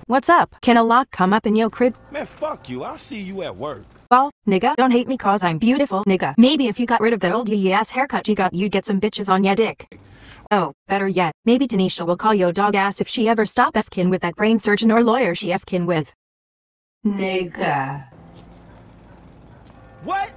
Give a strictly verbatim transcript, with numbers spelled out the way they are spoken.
What's up? Can a lock come up in your crib? Man, fuck you. I'll see you at work. Well, nigga, don't hate me cause I'm beautiful, nigga. Maybe if you got rid of that old yee ass haircut you got, you'd get some bitches on ya dick. Oh, better yet, maybe Tanisha will call yo dog ass if she ever stop F-kin with that brain surgeon or lawyer she F-kin with. Nigga. What?